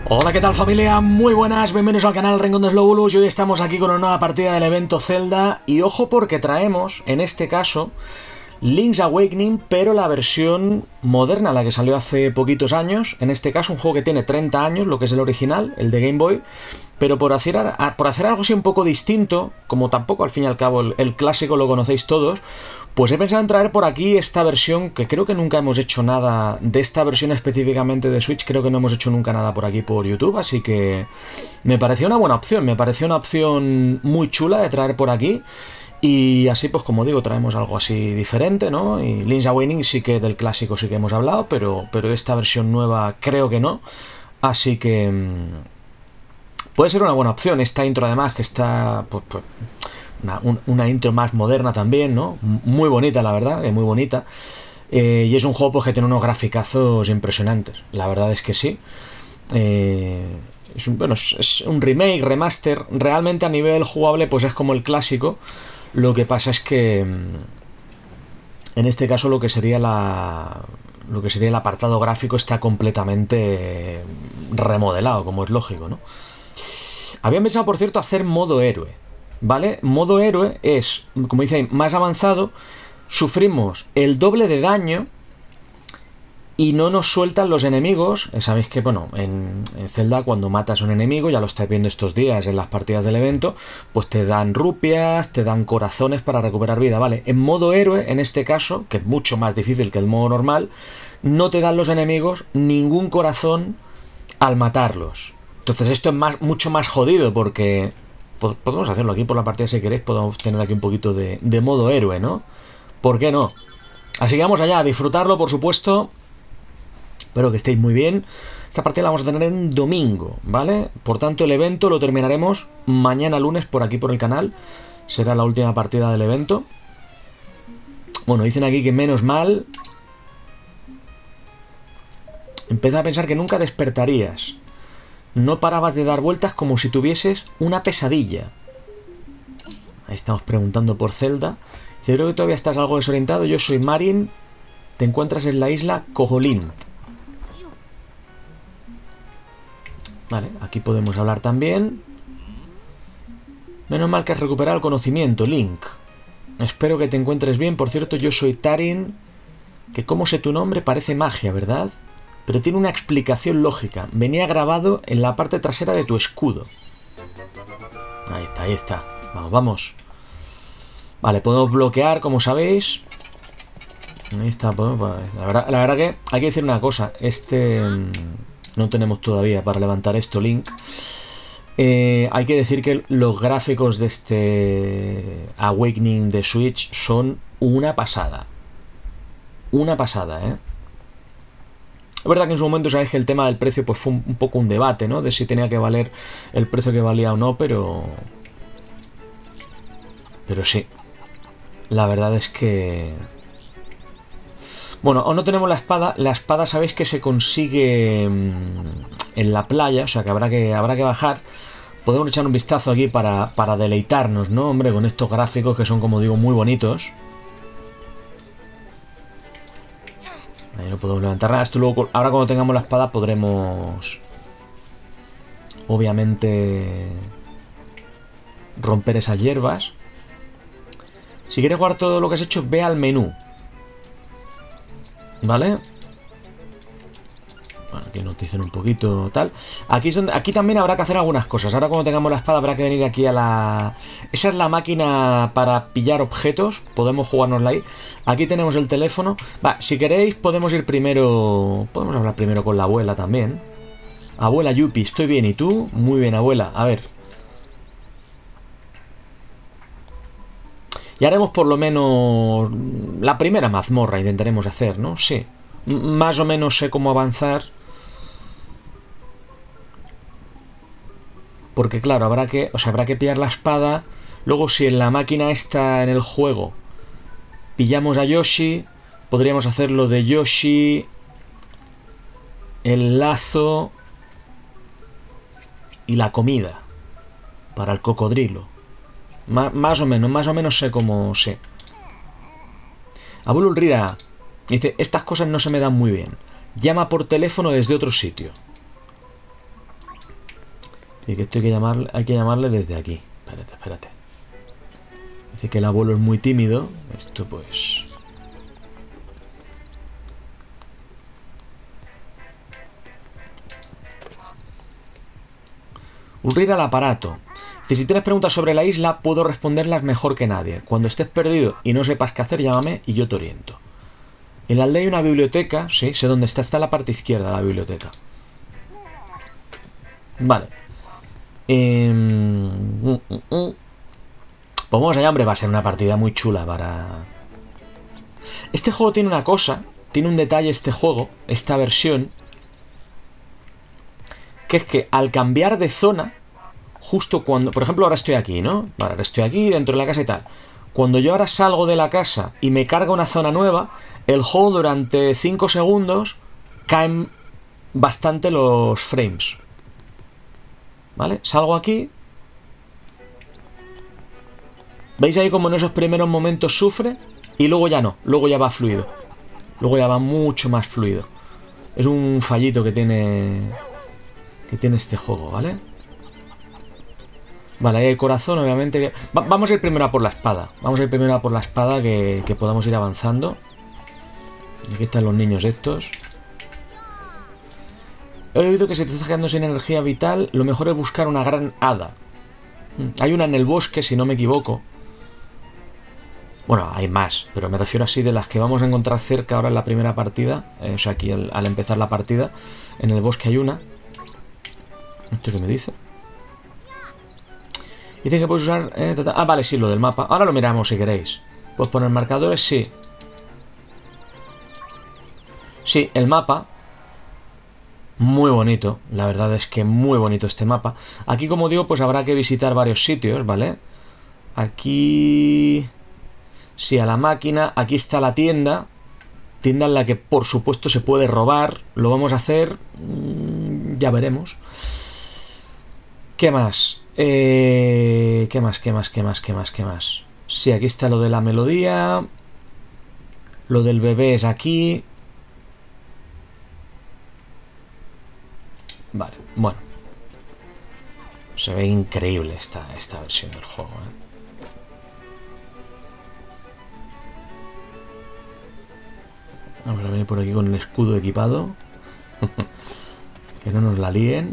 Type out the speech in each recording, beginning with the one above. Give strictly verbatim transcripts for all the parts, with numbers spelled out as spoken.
Hola, ¿qué tal familia? Muy buenas, bienvenidos al canal Rincón de Slowbulus y hoy estamos aquí con una nueva partida del evento Zelda y ojo porque traemos, en este caso, Link's Awakening, pero la versión moderna, la que salió hace poquitos años, en este caso un juego que tiene treinta años, lo que es el original, el de Game Boy, pero por hacer, por hacer algo así un poco distinto, como tampoco al fin y al cabo el, el clásico lo conocéis todos, pues he pensado en traer por aquí esta versión, que creo que nunca hemos hecho nada de esta versión específicamente de Switch, creo que no hemos hecho nunca nada por aquí por YouTube, así que me pareció una buena opción, me pareció una opción muy chula de traer por aquí. Y así, pues como digo, traemos algo así diferente, ¿no? Y Link's Awakening sí que del clásico sí que hemos hablado, pero, pero esta versión nueva creo que no. Así que mmm, puede ser una buena opción. Esta intro además que está... Pues, pues, una, un, una intro más moderna también, ¿no? Muy bonita, la verdad, que muy bonita. Eh, y es un juego pues, que tiene unos graficazos impresionantes. La verdad es que sí. Eh... Es un, bueno, es un remake, remaster. Realmente a nivel jugable pues es como el clásico. Lo que pasa es que en este caso lo que sería la lo que sería el apartado gráfico está completamente remodelado, como es lógico, ¿no? Habían pensado, por cierto, hacer modo héroe, ¿vale? Modo héroe es, como dice, más avanzado. Sufrimos el doble de daño y no nos sueltan los enemigos. Sabéis que, bueno, en, en Zelda cuando matas a un enemigo, ya lo estáis viendo estos días en las partidas del evento, pues te dan rupias, te dan corazones para recuperar vida, ¿vale? En modo héroe, en este caso, que es mucho más difícil que el modo normal, no te dan los enemigos ningún corazón al matarlos. Entonces esto es más, mucho más jodido porque... Podemos hacerlo aquí por la partida si queréis, podemos tener aquí un poquito de, de modo héroe, ¿no? ¿Por qué no? Así que vamos allá, a disfrutarlo, por supuesto. Espero que estéis muy bien. Esta partida la vamos a tener en domingo, ¿vale? Por tanto, el evento lo terminaremos mañana lunes por aquí por el canal. Será la última partida del evento. Bueno, dicen aquí que menos mal. Empieza a pensar que nunca despertarías. No parabas de dar vueltas como si tuvieses una pesadilla. Ahí estamos preguntando por Zelda. Dice, creo que todavía estás algo desorientado. Yo soy Marin. Te encuentras en la isla Koholint. Vale, aquí podemos hablar también. Menos mal que has recuperado el conocimiento, Link. Espero que te encuentres bien. Por cierto, yo soy Tarin. Que como sé tu nombre parece magia, ¿verdad? Pero tiene una explicación lógica. Venía grabado en la parte trasera de tu escudo. Ahí está, ahí está. Vamos, vamos. Vale, podemos bloquear, como sabéis. Ahí está. Podemos... La verdad, la verdad que hay que decir una cosa. Este... No tenemos todavía para levantar esto, Link. Eh, hay que decir que los gráficos de este Awakening de Switch son una pasada. Una pasada, ¿eh? Es verdad que en su momento sabéis que el tema del precio pues fue un, un poco un debate, ¿no? De si tenía que valer el precio que valía o no, pero... Pero sí. La verdad es que... Bueno, aún no tenemos la espada. La espada sabéis que se consigue en la playa, o sea que habrá que, habrá que bajar. Podemos echar un vistazo aquí para, para deleitarnos, ¿no? Hombre, con estos gráficos que son, como digo, muy bonitos. Ahí no podemos levantar nada. Esto luego, ahora cuando tengamos la espada podremos... Obviamente... romper esas hierbas. Si quieres jugar todo lo que has hecho, ve al menú. ¿Vale? Bueno, aquí nos dicen un poquito tal. Aquí, es donde, aquí también habrá que hacer algunas cosas. Ahora cuando tengamos la espada habrá que venir aquí a la... Esa es la máquina para pillar objetos. Podemos jugárnosla ahí. Aquí tenemos el teléfono. Va, si queréis podemos ir primero... Podemos hablar primero con la abuela también. Abuela Yupi, estoy bien. ¿Y tú? Muy bien, abuela. A ver. Y haremos por lo menos la primera mazmorra, intentaremos hacer, ¿no? Sí. M- más o menos sé cómo avanzar. Porque claro, habrá que, o sea, habrá que pillar la espada. Luego si en la máquina está en el juego pillamos a Yoshi, podríamos hacerlo de Yoshi, el lazo y la comida para el cocodrilo. Má, más o menos, más o menos sé cómo sé. Abuelo Ulrira dice, estas cosas no se me dan muy bien. Llama por teléfono desde otro sitio. Y que esto hay que llamarle, hay que llamarle desde aquí. Espérate, espérate. Dice que el abuelo es muy tímido. Esto pues... Ulrira al aparato. Dice, si tienes preguntas sobre la isla, puedo responderlas mejor que nadie. Cuando estés perdido y no sepas qué hacer, llámame y yo te oriento. En la aldea hay una biblioteca. Sí, sé dónde está. Está en la parte izquierda la biblioteca. Vale. Eh... Mm, mm, mm. Pues vamos allá, hombre. Va a ser una partida muy chula para... Este juego tiene una cosa. Tiene un detalle este juego. Esta versión. Que es que al cambiar de zona... Justo cuando... Por ejemplo, ahora estoy aquí, ¿no? Vale, ahora estoy aquí dentro de la casa y tal. Cuando yo ahora salgo de la casa y me carga una zona nueva, el juego durante cinco segundos caen bastante los frames. ¿Vale? Salgo aquí. ¿Veis ahí como en esos primeros momentos sufre? Y luego ya no. Luego ya va fluido. Luego ya va mucho más fluido. Es un fallito que tiene... Que tiene este juego, ¿vale? Vale, ahí hay corazón, obviamente. Va, vamos a ir primero a por la espada. Vamos a ir primero a por la espada, que, que podamos ir avanzando. Aquí están los niños estos. He oído que si te estás quedando sin energía vital, lo mejor es buscar una gran hada. Hay una en el bosque, si no me equivoco. Bueno, hay más, pero me refiero así de las que vamos a encontrar cerca ahora en la primera partida. Eh, o sea, aquí al, al empezar la partida. En el bosque hay una. ¿Esto qué me dice? Dice que puedes usar... Eh, ah, vale, sí, lo del mapa. Ahora lo miramos si queréis. Puedes poner marcadores, sí. Sí, el mapa. Muy bonito. La verdad es que muy bonito este mapa. Aquí, como digo, pues habrá que visitar varios sitios, ¿vale? Aquí... Sí, a la máquina. Aquí está la tienda. Tienda en la que, por supuesto, se puede robar. Lo vamos a hacer... Ya veremos. ¿Qué más? Eh, ¿Qué más? ¿Qué más? ¿Qué más? ¿Qué más? ¿Qué más? Sí, aquí está lo de la melodía. Lo del bebé es aquí. Vale, bueno. Se ve increíble esta, esta versión del juego, ¿eh? Vamos a venir por aquí con el escudo equipado. Que no nos la líen.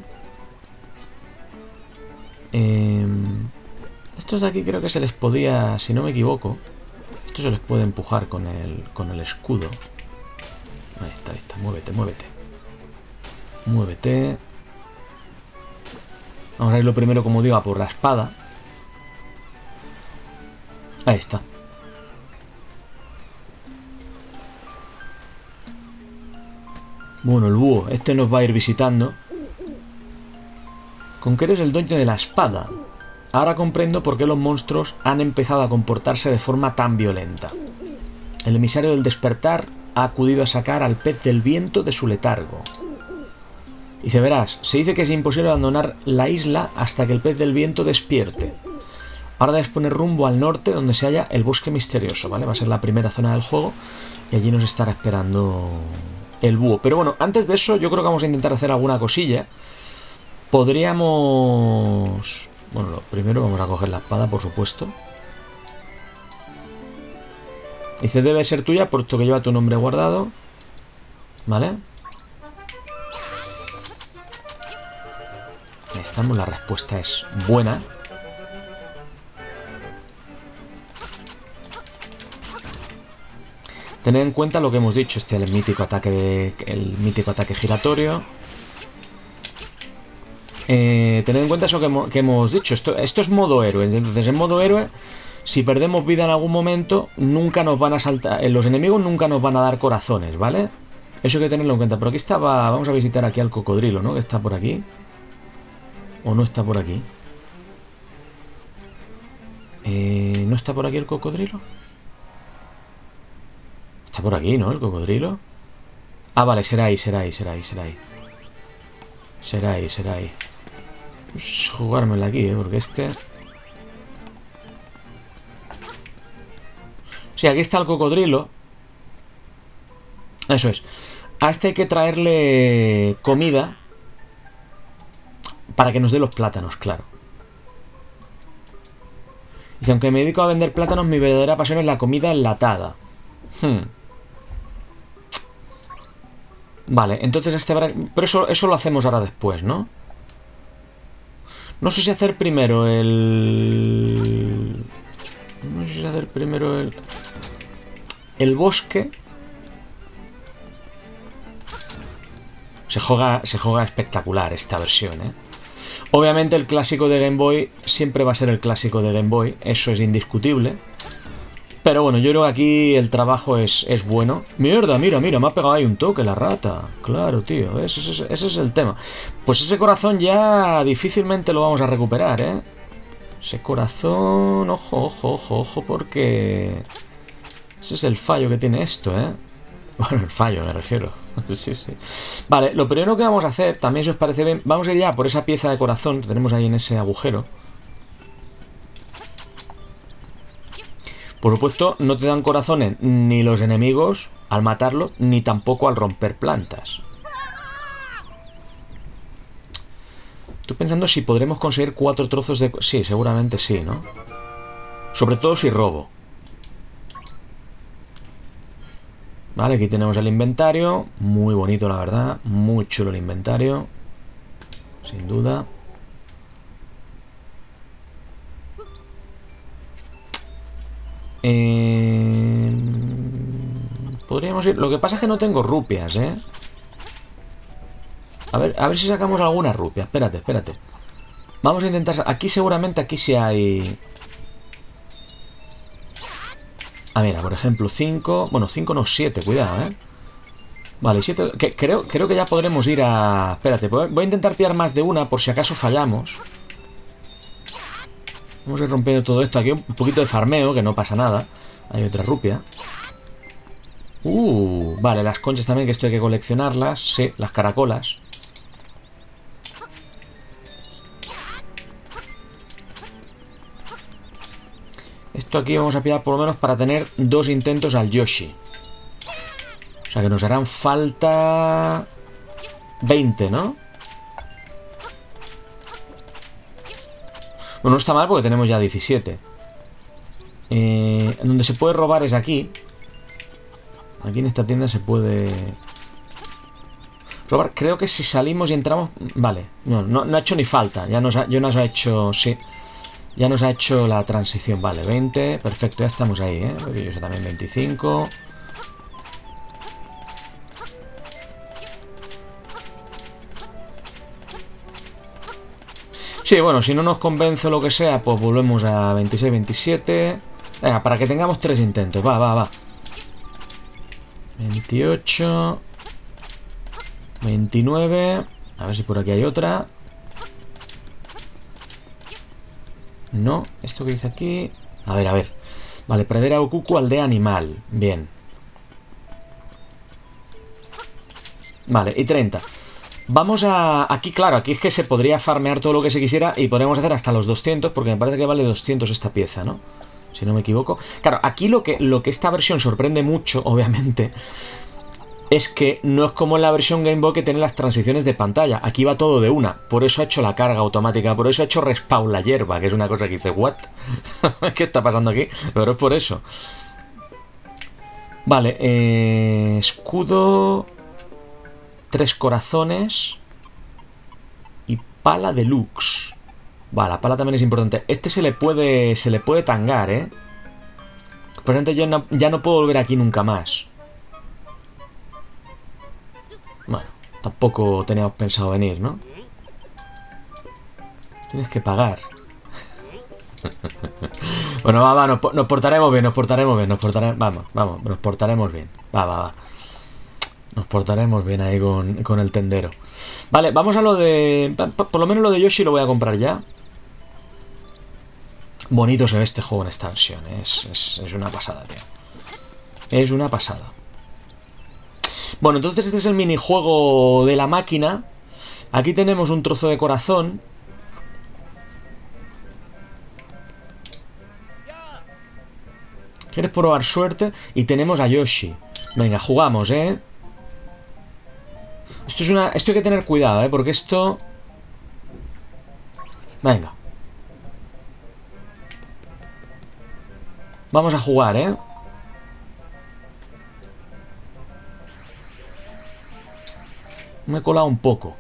Eh, estos de aquí creo que se les podía, si no me equivoco, esto se les puede empujar con el, con el escudo. Ahí está, ahí está, muévete, muévete. Muévete. Vamos a ir lo primero, como digo, a por la espada. Ahí está. Bueno, el búho, este nos va a ir visitando. Con que eres el dueño de la espada. Ahora comprendo por qué los monstruos han empezado a comportarse de forma tan violenta. El emisario del despertar ha acudido a sacar al pez del viento de su letargo. Dice, verás, se dice que es imposible abandonar la isla hasta que el pez del viento despierte. Ahora debes poner rumbo al norte, donde se halla el bosque misterioso, ¿vale? Va a ser la primera zona del juego y allí nos estará esperando el búho. Pero bueno, antes de eso yo creo que vamos a intentar hacer alguna cosilla. Podríamos... Bueno, lo primero vamos a coger la espada, por supuesto. Dice, debe ser tuya, puesto que lleva tu nombre guardado. ¿Vale? Ahí estamos, la respuesta es buena. Tened en cuenta lo que hemos dicho, este el mítico ataque de, el mítico ataque giratorio. Eh, tened en cuenta eso que, hemos, que hemos dicho. Esto, esto es modo héroe. Entonces, en modo héroe, si perdemos vida en algún momento, nunca nos van a saltar. Los enemigos nunca nos van a dar corazones, ¿vale? Eso hay que tenerlo en cuenta. Pero aquí estaba. Vamos a visitar aquí al cocodrilo, ¿no? Que está por aquí. ¿O no está por aquí? Eh, ¿No está por aquí el cocodrilo? Está por aquí, ¿no? El cocodrilo. Ah, vale, será ahí, será ahí, será ahí, será ahí. Será ahí, será ahí. Pues jugármela aquí, ¿eh? Porque este... Sí, aquí está el cocodrilo. Eso es. A este hay que traerle comida Para que nos dé los plátanos, claro. Dice, aunque me dedico a vender plátanos, mi verdadera pasión es la comida enlatada. Hmm. Vale, entonces este... Pero eso, eso lo hacemos ahora después, ¿no? No sé si hacer primero el... No sé si hacer primero el... El bosque. Se juega, se juega espectacular esta versión, ¿eh? Obviamente el clásico de Game Boy siempre va a ser el clásico de Game Boy. Eso es indiscutible. Pero bueno, yo creo que aquí el trabajo es, es bueno. Mierda, mira, mira, me ha pegado ahí un toque la rata. Claro, tío, ese, ese, ese es el tema. Pues ese corazón ya difícilmente lo vamos a recuperar, ¿eh? Ese corazón... Ojo, ojo, ojo, ojo, porque... Ese es el fallo que tiene esto, ¿eh? Bueno, el fallo me refiero. Sí, sí. Vale, lo primero que vamos a hacer, también si os parece bien, vamos a ir ya por esa pieza de corazón que tenemos ahí en ese agujero. Por supuesto, no te dan corazones ni los enemigos al matarlo, ni tampoco al romper plantas. Estoy pensando si podremos conseguir cuatro trozos de... Sí, seguramente sí, ¿no? Sobre todo si robo. Vale, aquí tenemos el inventario. Muy bonito, la verdad. Muy chulo el inventario. Sin duda. Eh... Podríamos ir... Lo que pasa es que no tengo rupias, ¿eh? A ver, a ver si sacamos alguna rupia. Espérate, espérate. Vamos a intentar... Aquí seguramente, aquí sí hay... Ah, mira, por ejemplo, cinco... Bueno, cinco no, siete, cuidado, ¿eh? Vale, siete... Que, creo, creo que ya podremos ir a... Espérate, voy a intentar pillar más de una por si acaso fallamos. Vamos a ir rompiendo todo esto. Aquí un poquito de farmeo, que no pasa nada. Hay otra rupia. Uh, vale, las conchas también, que esto hay que coleccionarlas. Sí, las caracolas. Esto aquí vamos a pillar por lo menos para tener dos intentos al Yoshi. O sea que nos harán falta veinte, ¿no? Bueno, no está mal porque tenemos ya diecisiete. Eh, donde se puede robar es aquí. Aquí en esta tienda se puede robar. Creo que si salimos y entramos... Vale, no, no, no ha hecho ni falta. Ya nos ha, ya nos ha hecho... Sí. Ya nos ha hecho la transición. Vale, veinte. Perfecto, ya estamos ahí, ¿eh? Yo también veinticinco. Sí, bueno, si no nos convence o lo que sea, pues volvemos a veintiséis, veintisiete. Venga, para que tengamos tres intentos. Va, va, va. veintiocho. veintinueve. A ver si por aquí hay otra. No, esto que dice aquí... A ver, a ver. Vale, pradera Okuku, aldea animal. Bien. Vale, y treinta. Vamos a... Aquí, claro, aquí es que se podría farmear todo lo que se quisiera y podríamos hacer hasta los doscientos, porque me parece que vale doscientos esta pieza, ¿no? Si no me equivoco. Claro, aquí lo que, lo que esta versión sorprende mucho, obviamente, es que no es como en la versión Game Boy que tiene las transiciones de pantalla. Aquí va todo de una. Por eso ha hecho la carga automática. Por eso ha hecho respawn la hierba, que es una cosa que dice, ¿what? ¿Qué está pasando aquí? Pero es por eso. Vale, eh, escudo... Tres corazones. Y pala deluxe. Vale, la pala también es importante. Este se le puede, se le puede tangar, ¿eh? Por ejemplo, yo no, ya no puedo volver aquí nunca más. Bueno, tampoco teníamos pensado venir, ¿no? Tienes que pagar. Bueno, va, va, nos, nos portaremos bien, nos portaremos bien, nos portaremos... Vamos, vamos, nos portaremos bien. Va, va, va. Nos portaremos bien ahí con, con el tendero. Vale, vamos a lo de... Por lo menos lo de Yoshi lo voy a comprar ya. Bonito se ve este juego en esta versión. Es, es, es una pasada, tío. Es una pasada. Bueno, entonces este es el minijuego de la máquina. Aquí tenemos un trozo de corazón. ¿Quieres probar suerte? Y tenemos a Yoshi. Venga, jugamos, ¿eh? Esto es una... Esto hay que tener cuidado, ¿eh? Porque esto... Venga. Vamos a jugar, ¿eh? Me he colado un poco.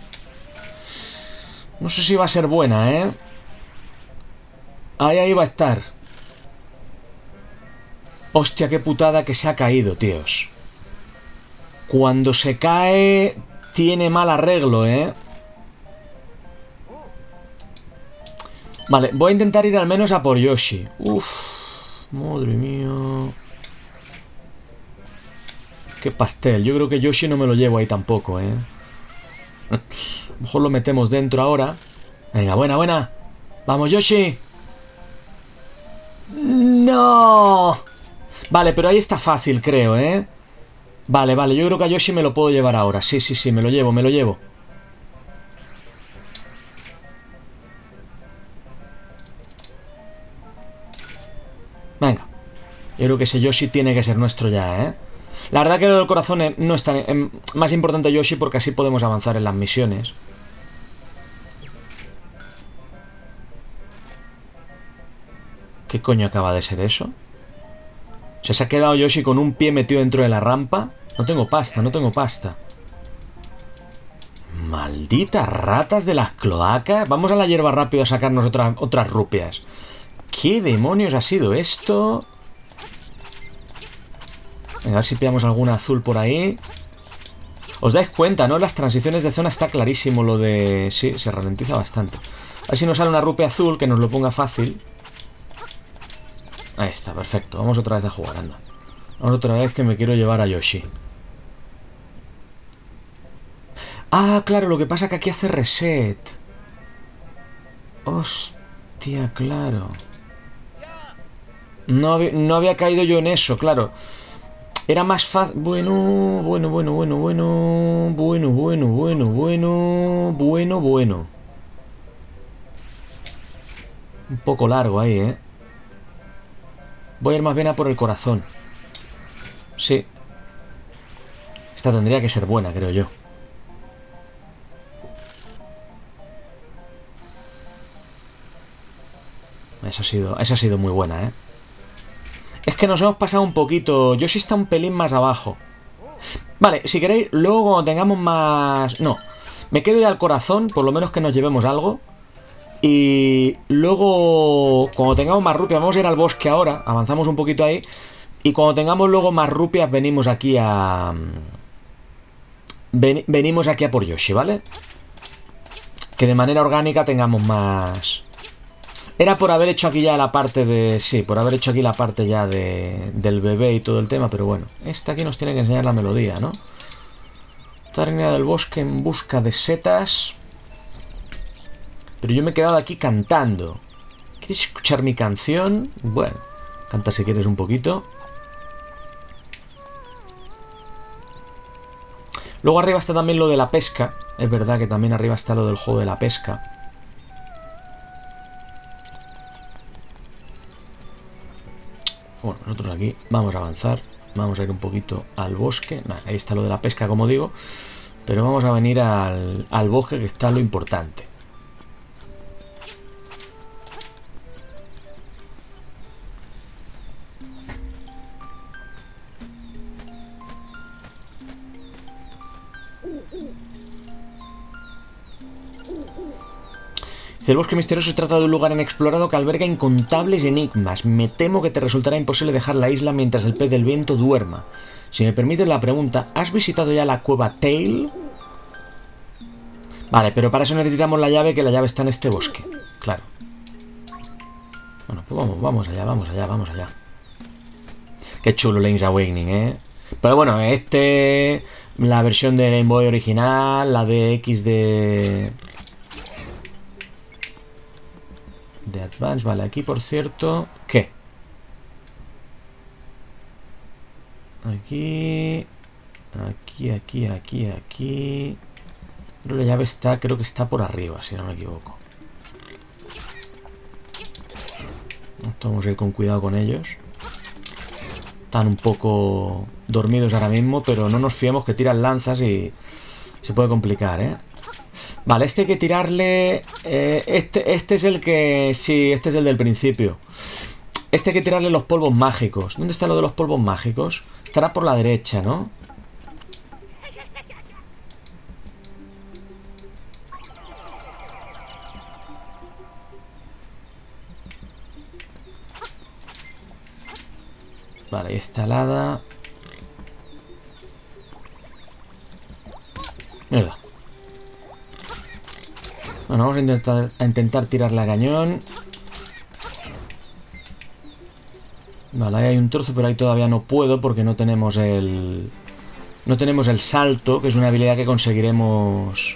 No sé si va a ser buena, ¿eh? Ahí, ahí va a estar. Hostia, qué putada que se ha caído, tíos. Cuando se cae, tiene mal arreglo, ¿eh? Vale, voy a intentar ir al menos a por Yoshi. Uf, madre mía. Qué pastel. Yo creo que Yoshi no me lo llevo ahí tampoco, ¿eh? A lo mejor lo metemos dentro ahora. Venga, buena, buena. Vamos, Yoshi. ¡No! Vale, pero ahí está fácil, creo, ¿eh? Vale, vale, yo creo que a Yoshi me lo puedo llevar ahora. Sí, sí, sí, me lo llevo, me lo llevo. Venga. Yo creo que ese Yoshi tiene que ser nuestro ya, ¿eh? La verdad que lo del corazón no es tan... Más importante Yoshi porque así podemos avanzar en las misiones. ¿Qué coño acaba de ser eso? O sea, se ha quedado Yoshi con un pie metido dentro de la rampa. No tengo pasta, no tengo pasta. Malditas ratas de las cloacas. Vamos a la hierba rápido a sacarnos otra, otras rupias. ¿Qué demonios ha sido esto? Venga, a ver si pillamos alguna azul por ahí. Os dais cuenta, ¿no? Las transiciones de zona está clarísimo lo de... Sí, se ralentiza bastante. A ver si nos sale una rupia azul que nos lo ponga fácil. Ahí está, perfecto. Vamos otra vez a jugar, anda. Vamos otra vez que me quiero llevar a Yoshi. Ah, claro, lo que pasa es que aquí hace reset. Hostia, claro. No había, no había caído yo en eso, claro. Era más fácil... Bueno, bueno, bueno, bueno, bueno... Bueno, bueno, bueno, bueno... Bueno, bueno. Un poco largo ahí, ¿eh? Voy a ir más bien a por el corazón. Sí. Esta tendría que ser buena, creo yo. Esa ha sido, esa ha sido muy buena, ¿eh? Es que nos hemos pasado un poquito. Yoshi está un pelín más abajo. Vale, si queréis, luego cuando tengamos más... No, me quedo ya al corazón, por lo menos que nos llevemos algo. Y luego, cuando tengamos más rupias, vamos a ir al bosque ahora. Avanzamos un poquito ahí. Y cuando tengamos luego más rupias, venimos aquí a... Ven, venimos aquí a por Yoshi, ¿vale? Que de manera orgánica tengamos más... Era por haber hecho aquí ya la parte de... Sí, por haber hecho aquí la parte ya de... Del bebé y todo el tema, pero bueno. Esta aquí nos tiene que enseñar la melodía, ¿no? Tarinea del bosque en busca de setas. Pero yo me he quedado aquí cantando. ¿Quieres escuchar mi canción? Bueno, canta si quieres un poquito. Luego arriba está también lo de la pesca. Es verdad que también arriba está lo del juego de la pesca. Bueno, nosotros aquí vamos a avanzar. Vamos a ir un poquito al bosque. Nah, ahí está lo de la pesca, como digo. Pero vamos a venir al, al bosque, que está lo importante. El bosque misterioso se trata de un lugar inexplorado que alberga incontables enigmas. Me temo que te resultará imposible dejar la isla mientras el pez del viento duerma. Si me permites la pregunta, ¿has visitado ya la cueva Tail? Vale, pero para eso necesitamos la llave, que la llave está en este bosque. Claro. Bueno, pues vamos, vamos allá, vamos allá, vamos allá. Qué chulo Link's Awakening, ¿eh? Pero bueno, este... La versión de Game Boy original, la de X de... De Advance, vale, aquí por cierto... ¿Qué? Aquí... Aquí, aquí, aquí, aquí... Pero la llave está, creo que está por arriba, si no me equivoco. Vamos a ir con cuidado con ellos. Están un poco dormidos ahora mismo, pero no nos fiemos, que tiran lanzas y se puede complicar, ¿eh? Vale, este hay que tirarle... Eh, este, este es el que... Sí, este es el del principio. Este hay que tirarle los polvos mágicos. ¿Dónde está lo de los polvos mágicos? Estará por la derecha, ¿no? Vale, esta helada. Mierda. Bueno, vamos a intentar, a intentar tirarle a cañón. Vale, ahí hay un trozo, pero ahí todavía no puedo porque no tenemos el... No tenemos el salto, que es una habilidad que conseguiremos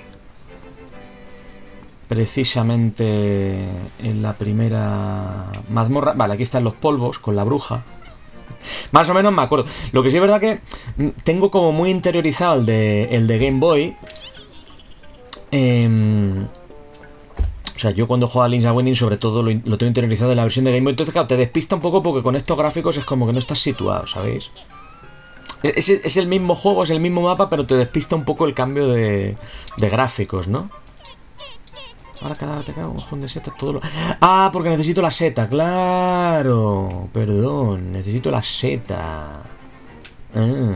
precisamente en la primera mazmorra. Vale, aquí están los polvos con la bruja. Más o menos me acuerdo. Lo que sí es verdad que tengo como muy interiorizado el de, el de Game Boy. Eh, o sea, yo cuando juego a Link's Awakening sobre todo lo, lo tengo interiorizado en la versión de Game Boy. Entonces, claro, te despista un poco porque con estos gráficos es como que no estás situado, ¿sabéis? Es, es, es el mismo juego, es el mismo mapa, pero te despista un poco el cambio de, de gráficos, ¿no? Ahora cada te cago un mojón de setas todo lo... Ah, porque necesito la seta, claro. Perdón, necesito la seta. Ah.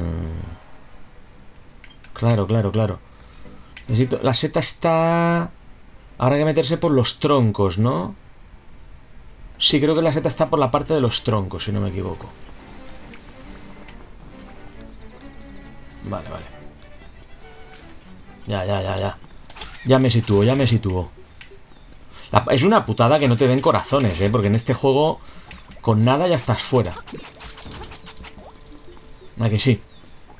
Claro, claro, claro. Necesito... La seta está... Ahora hay que meterse por los troncos, ¿no? Sí, creo que la seta está por la parte de los troncos, si no me equivoco. Vale, vale. Ya, ya, ya, ya. Ya me sitúo, ya me sitúo. La, es una putada que no te den corazones, ¿eh? Porque en este juego con nada ya estás fuera. ¿A que sí?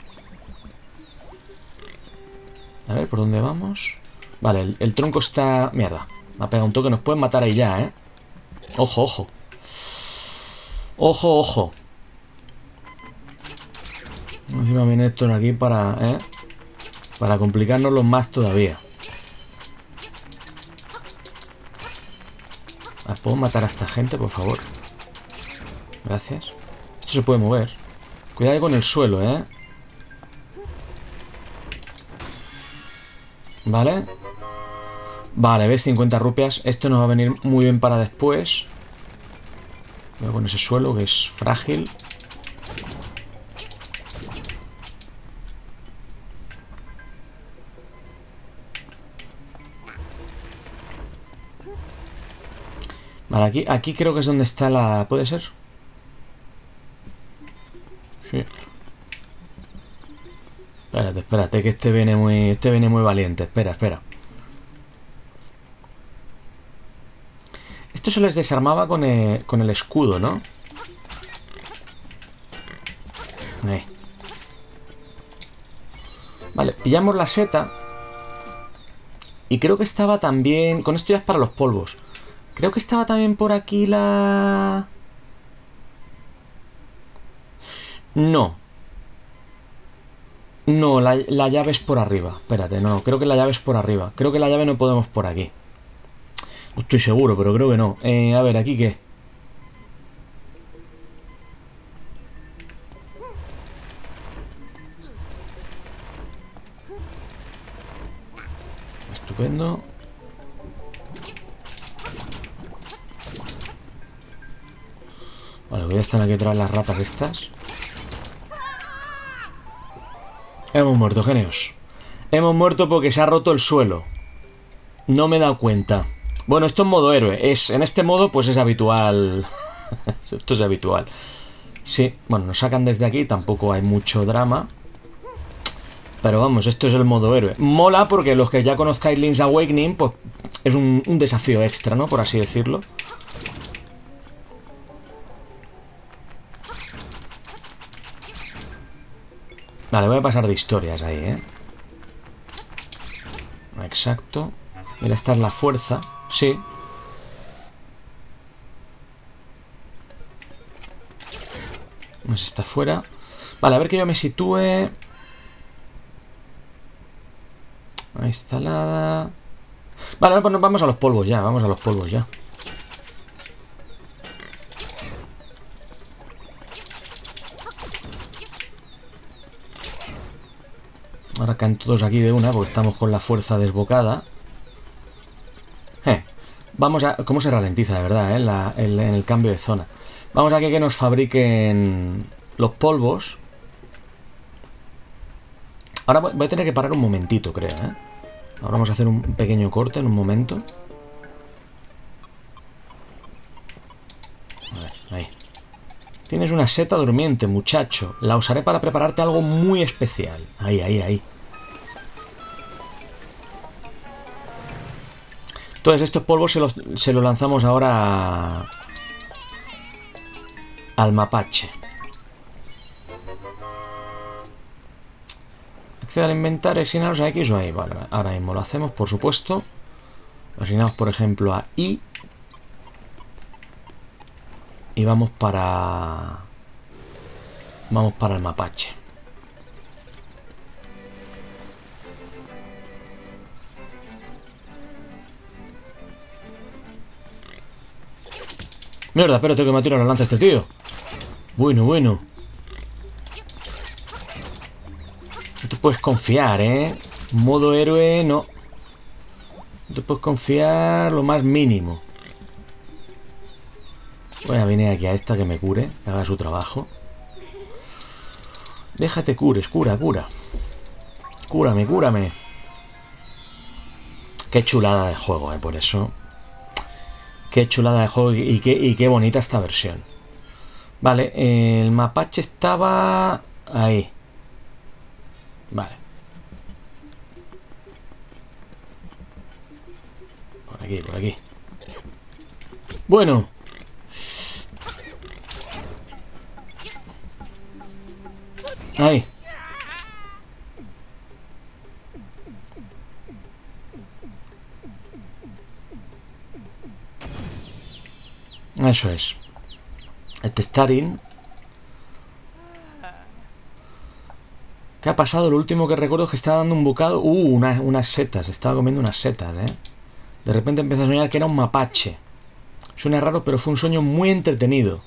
A ver, ¿por dónde vamos? Vale, el, el tronco está... Mierda, me ha pegado un toque, nos pueden matar ahí ya, ¿eh? Ojo, ojo. Ojo, ojo. Encima viene esto aquí para... ¿eh? Para complicárnoslo más todavía. ¿Puedo matar a esta gente, por favor? Gracias. Esto se puede mover. Cuidado con el suelo, ¿eh? Vale. Vale, ¿ves? cincuenta rupias. Esto nos va a venir muy bien para después. Cuidado con ese suelo que es frágil. Vale, aquí, aquí creo que es donde está la... ¿Puede ser? Sí. Espérate, espérate, que este viene muy... Este viene muy valiente. Espera, espera. Esto se les desarmaba con el, con el escudo, ¿no? Ahí. Vale, pillamos la seta. Y creo que estaba también... Con esto ya es para los polvos. Creo que estaba también por aquí la... No. No, la, la llave es por arriba. Espérate, no, creo que la llave es por arriba. Creo que la llave no podemos por aquí. No estoy seguro, pero creo que no. Eh, a ver, ¿aquí qué? Estupendo. Vale, voy a estar aquí atrás las ratas estas. Hemos muerto, genios. Hemos muerto porque se ha roto el suelo. No me he dado cuenta. Bueno, esto es modo héroe. Es, en este modo, pues es habitual. Esto es habitual. Sí, bueno, nos sacan desde aquí. Tampoco hay mucho drama. Pero vamos, esto es el modo héroe. Mola porque los que ya conozcáis Link's Awakening, pues es un, un desafío extra, ¿no? Por así decirlo. Vale, voy a pasar de historias ahí, ¿eh? Exacto. Mira, esta es la fuerza. Sí. Más está fuera. Vale, a ver que yo me sitúe. Ahí está la... Vale, pues nos vamos a los polvos ya. Vamos a los polvos ya. Ahora caen todos aquí de una porque estamos con la fuerza desbocada. Vamos a... ¿Cómo se ralentiza, de verdad, eh? La, el, en el cambio de zona. Vamos a que, que nos fabriquen los polvos. Ahora voy a tener que parar un momentito, creo, ¿eh? Ahora vamos a hacer un pequeño corte en un momento. A ver, ahí. Tienes una seta durmiente, muchacho. La usaré para prepararte algo muy especial. Ahí, ahí, ahí. Entonces estos polvos se los, se los lanzamos ahora a, al mapache. Accede al inventario, asignaros a X o a Y. Vale, ahora mismo lo hacemos, por supuesto. Asignamos, por ejemplo, a Y. Y vamos para... Vamos para el mapache. Mierda, espérate que me tiro la lanza este tío. Bueno, bueno. No te puedes confiar, ¿eh? Modo héroe, no. No te puedes confiar lo más mínimo. Voy a venir aquí a esta que me cure, que haga su trabajo. Déjate cures, cura, cura. Cúrame, cúrame. Qué chulada de juego, ¿eh? Por eso... Qué chulada de juego y qué, y qué bonita esta versión. Vale, el mapache estaba... Ahí. Vale. Por aquí, por aquí. Bueno. Ahí. Eso es. Este Starin. ¿Qué ha pasado? Lo último que recuerdo es que estaba dando un bocado. Uh, una, unas setas. Estaba comiendo unas setas, ¿eh? De repente empecé a soñar que era un mapache. Suena raro, pero fue un sueño muy entretenido.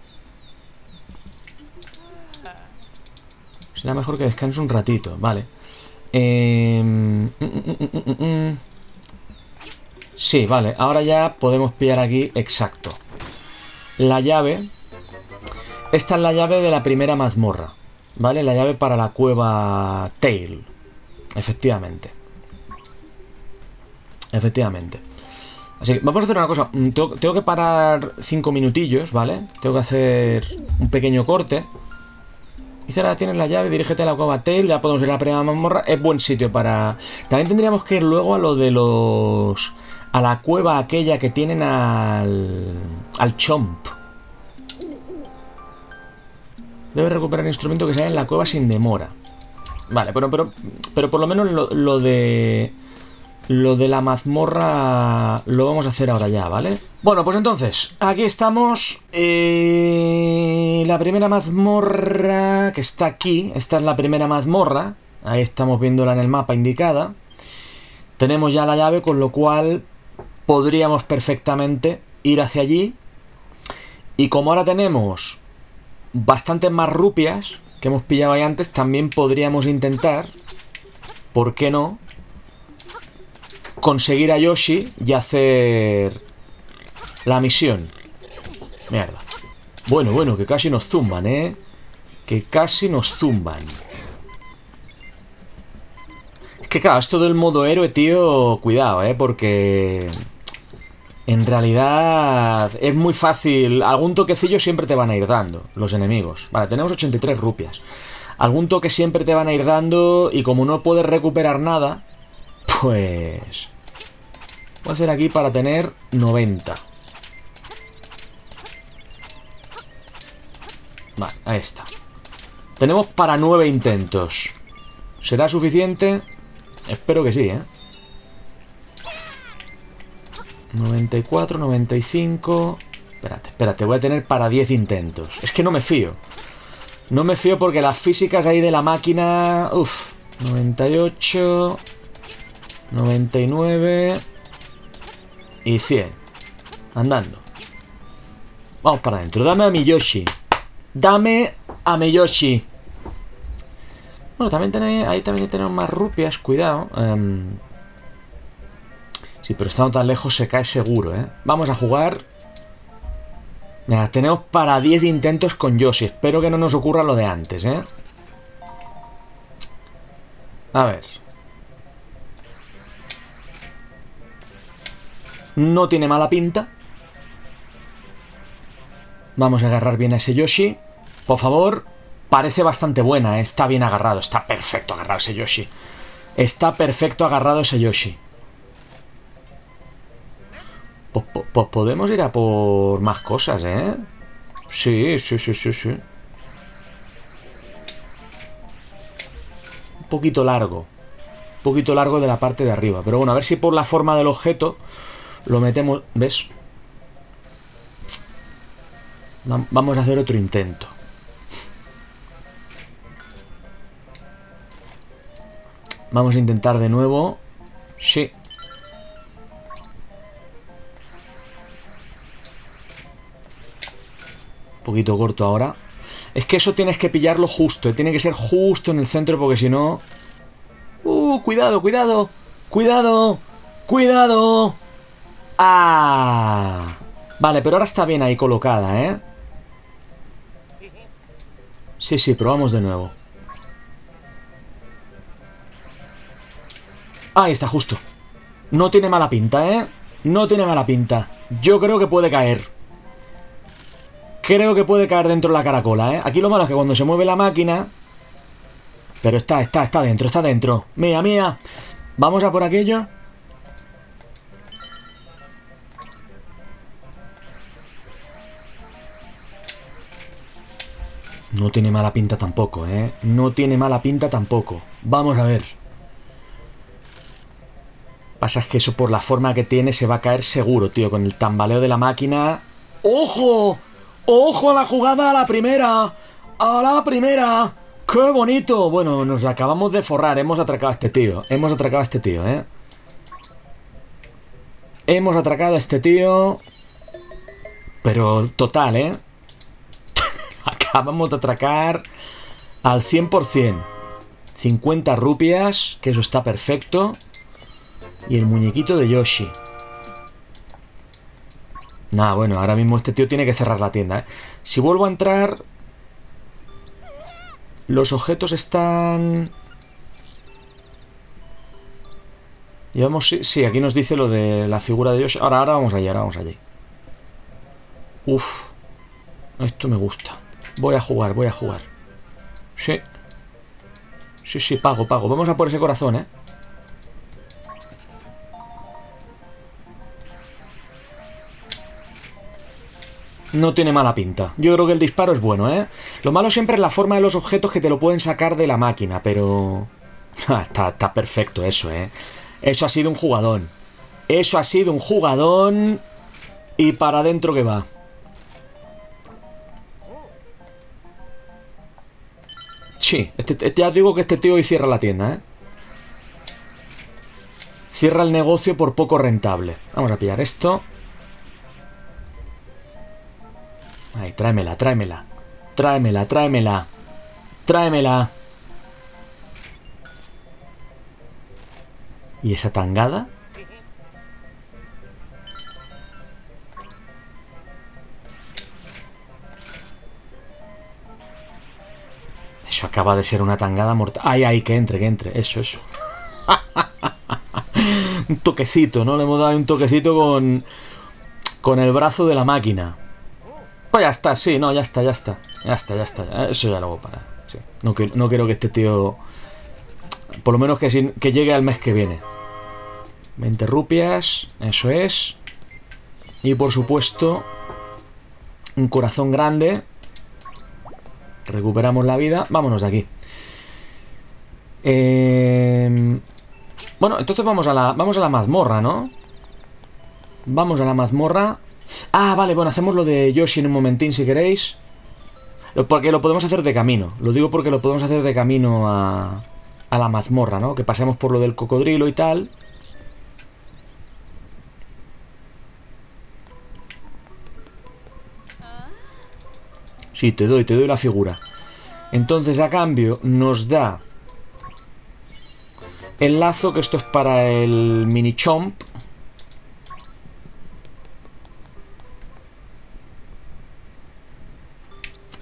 Será mejor que descanse un ratito. Vale. Eh... Mm, mm, mm, mm, mm. Sí, vale. Ahora ya podemos pillar aquí. Exacto. La llave. Esta es la llave de la primera mazmorra. ¿Vale? La llave para la cueva Tail. Efectivamente. Efectivamente. Así que vamos a hacer una cosa. Tengo, tengo que parar cinco minutillos, ¿vale? Tengo que hacer un pequeño corte. Y ahora tienes la llave, dirígete a la cueva Tail. Ya podemos ir a la primera mazmorra. Es buen sitio para... También tendríamos que ir luego a lo de los... A la cueva aquella que tienen al... Al Chomp. Debe recuperar el instrumento que sale en la cueva sin demora. Vale, pero, pero, pero por lo menos lo, lo de... Lo de la mazmorra lo vamos a hacer ahora ya, ¿vale? Bueno, pues entonces, aquí estamos. Eh, la primera mazmorra que está aquí. Esta es la primera mazmorra. Ahí estamos viéndola en el mapa indicada. Tenemos ya la llave, con lo cual podríamos perfectamente ir hacia allí. Y como ahora tenemos bastantes más rupias que hemos pillado ahí antes, también podríamos intentar, ¿por qué no?, conseguir a Yoshi y hacer la misión. Mierda. Bueno, bueno, que casi nos zumban, ¿eh? Que casi nos zumban. Es que claro, esto del modo héroe, tío, cuidado, ¿eh? Porque en realidad es muy fácil. Algún toquecillo siempre te van a ir dando los enemigos. Vale, tenemos ochenta y tres rupias. Algún toque siempre te van a ir dando. Y como no puedes recuperar nada, pues... voy a hacer aquí para tener noventa. Vale, ahí está. Tenemos para nueve intentos. ¿Será suficiente? Espero que sí, ¿eh? noventa y cuatro, noventa y cinco... Espérate, espérate, voy a tener para diez intentos. Es que no me fío. No me fío porque las físicas ahí de la máquina... Uf, noventa y ocho... noventa y nueve... y cien. Andando. Vamos para adentro. Dame a mi Yoshi. Dame a mi Yoshi. Bueno, también tenéis... Ahí también tenemos más rupias. Cuidado. Um, Sí, pero estando tan lejos se cae seguro, ¿eh? Vamos a jugar. Mira, tenemos para diez intentos con Yoshi. Espero que no nos ocurra lo de antes, ¿eh? A ver. No tiene mala pinta. Vamos a agarrar bien a ese Yoshi. Por favor. Parece bastante buena, ¿eh? Está bien agarrado. Está perfecto agarrado ese Yoshi. Está perfecto agarrado ese Yoshi. Pues, pues, pues podemos ir a por más cosas, ¿eh? Sí, sí, sí, sí, sí. Un poquito largo. Un poquito largo de la parte de arriba. Pero bueno, a ver si por la forma del objeto lo metemos... ¿Ves? Vamos a hacer otro intento. Vamos a intentar de nuevo. Sí. Un poquito corto ahora. Es que eso tienes que pillarlo justo, ¿eh? Tiene que ser justo en el centro porque si no... ¡Uh! ¡Cuidado, cuidado! ¡Cuidado! ¡Cuidado! ¡Ah! Vale, pero ahora está bien ahí colocada, ¿eh? Sí, sí, probamos de nuevo. Ahí está, justo. No tiene mala pinta, ¿eh? No tiene mala pinta. Yo creo que puede caer. Creo que puede caer dentro de la caracola, ¿eh? Aquí lo malo es que cuando se mueve la máquina... Pero está, está, está dentro, está dentro. Mía, mía. Vamos a por aquello. No tiene mala pinta tampoco, ¿eh? No tiene mala pinta tampoco. Vamos a ver. Pasa es que eso por la forma que tiene se va a caer seguro, tío. Con el tambaleo de la máquina... ¡Ojo! ¡Ojo a la jugada a la primera! ¡A la primera! ¡Qué bonito! Bueno, nos acabamos de forrar. Hemos atracado a este tío. Hemos atracado a este tío, ¿eh? Hemos atracado a este tío. Pero total, ¿eh? Acabamos de atracar al cien por cien. cincuenta rupias, que eso está perfecto. Y el muñequito de Yoshi. Nah, bueno, ahora mismo este tío tiene que cerrar la tienda, ¿eh? Si vuelvo a entrar... Los objetos están... Llevamos... Sí, sí, aquí nos dice lo de la figura de Yoshi. Ahora, ahora vamos allí, ahora vamos allí. Uf. Esto me gusta. Voy a jugar, voy a jugar. Sí. Sí, sí, pago, pago. Vamos a por ese corazón, ¿eh? No tiene mala pinta. Yo creo que el disparo es bueno, ¿eh? Lo malo siempre es la forma de los objetos que te lo pueden sacar de la máquina, pero... está, está perfecto eso, ¿eh? Eso ha sido un jugadón. Eso ha sido un jugadón. Y para adentro que va. Sí, este, este, ya digo que este tío hoy cierra la tienda, ¿eh? Cierra el negocio por poco rentable. Vamos a pillar esto. Ahí, tráemela, tráemela. Tráemela, tráemela. Tráemela. ¿Y esa tangada? Eso acaba de ser una tangada mortal. Ay, ay, que entre, que entre. Eso, eso. Un toquecito, ¿no? Le hemos dado un toquecito con... Con el brazo de la máquina. Pues ya está, sí, no, ya está, ya está. Ya está, ya está. Eso ya lo hago para... Sí. No, no quiero que este tío... Por lo menos que, que llegue al mes que viene. veinte rupias. Eso es. Y por supuesto... Un corazón grande. Recuperamos la vida. Vámonos de aquí. Eh... Bueno, entonces vamos a la... Vamos a la mazmorra, ¿no? Vamos a la mazmorra. Ah, vale, bueno, hacemos lo de Yoshi en un momentín si queréis. Porque lo podemos hacer de camino. Lo digo porque lo podemos hacer de camino a, a la mazmorra, ¿no? Que pasemos por lo del cocodrilo y tal. Sí, te doy, te doy la figura. Entonces, a cambio, nos da el lazo, que esto es para el mini chomp.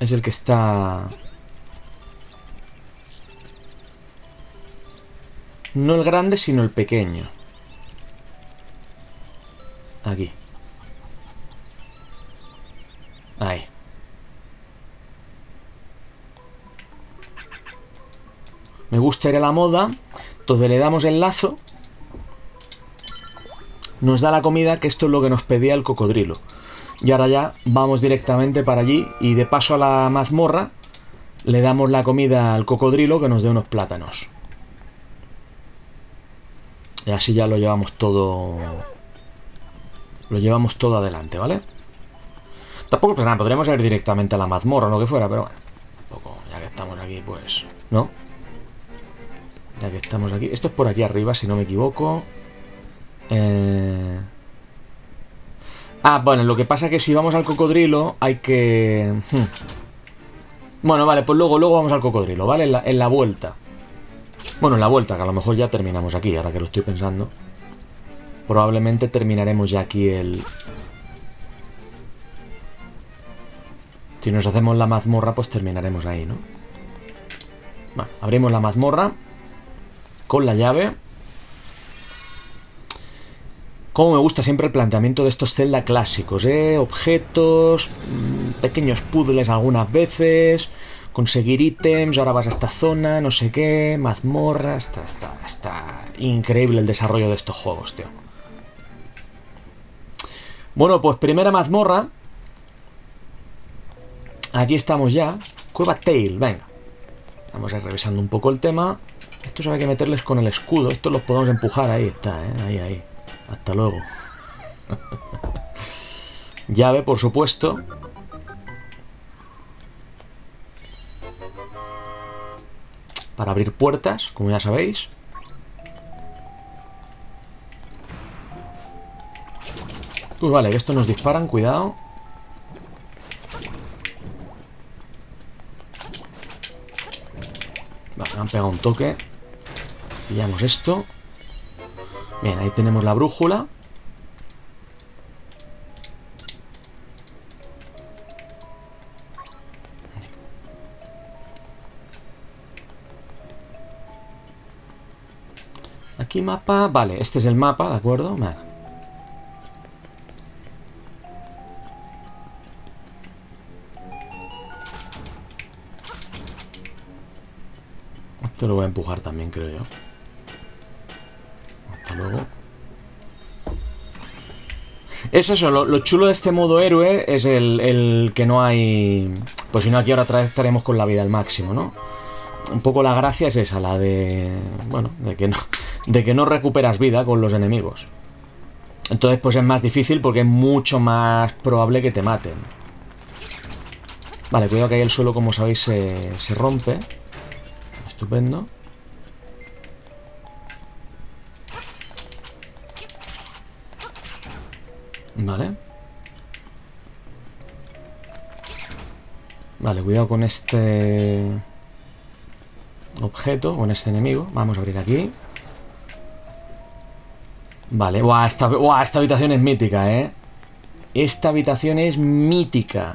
Es el que está... No el grande, sino el pequeño. Aquí. Ahí. Me gusta ir a la moda. Entonces le damos el lazo. Nos da la comida, que esto es lo que nos pedía el cocodrilo. Y ahora ya vamos directamente para allí. Y de paso a la mazmorra le damos la comida al cocodrilo, que nos dé unos plátanos. Y así ya lo llevamos todo... Lo llevamos todo adelante, ¿vale? Tampoco, pues nada, podríamos ir directamente a la mazmorra o lo que fuera, pero bueno. Poco, ya que estamos aquí, pues... ¿No? Ya que estamos aquí... Esto es por aquí arriba, si no me equivoco. Eh... Ah, bueno, lo que pasa es que si vamos al cocodrilo hay que... Hmm. Bueno, vale, pues luego, luego vamos al cocodrilo, ¿vale? En la, en la vuelta. Bueno, en la vuelta, que a lo mejor ya terminamos aquí, ahora que lo estoy pensando. Probablemente terminaremos ya aquí el... Si nos hacemos la mazmorra, pues terminaremos ahí, ¿no? Bueno, abrimos la mazmorra con la llave. Como me gusta siempre el planteamiento de estos Zelda clásicos, ¿eh? Objetos, pequeños puzzles algunas veces, conseguir ítems, ahora vas a esta zona, no sé qué, mazmorra, está, está, está increíble el desarrollo de estos juegos, tío. Bueno, pues primera mazmorra. Aquí estamos ya. Cueva Tail, venga. Vamos a ir revisando un poco el tema. Estos hay que meterles con el escudo, estos los podemos empujar, ahí está, ¿eh? Ahí, ahí. Hasta luego. Llave, por supuesto. Para abrir puertas, como ya sabéis. Uy, vale, que estos nos disparan, cuidado. Vale, me han pegado un toque. Pillamos esto. Bien, ahí tenemos la brújula. Aquí mapa... Vale, este es el mapa, ¿de acuerdo? Vale. Esto lo voy a empujar también, creo yo. Hasta luego. Es eso, lo, lo chulo de este modo héroe es el, el que no hay... Pues si no, aquí ahora otra vez estaremos con la vida al máximo, ¿no? Un poco la gracia es esa, la de... Bueno, de que no, de que no recuperas vida con los enemigos. Entonces pues es más difícil porque es mucho más probable que te maten. Vale, cuidado que ahí el suelo, como sabéis, se, se rompe. Estupendo. Vale. Vale, cuidado con este objeto, con este enemigo. Vamos a abrir aquí. Vale, buah, esta, buah, esta habitación es mítica, ¿eh? Esta habitación es mítica.